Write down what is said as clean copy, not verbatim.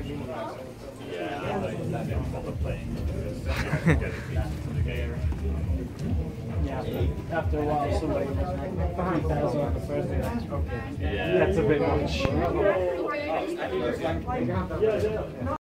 Yeah, after a while, somebody was like 3,000 on the first day. Like, okay, that's a bit much.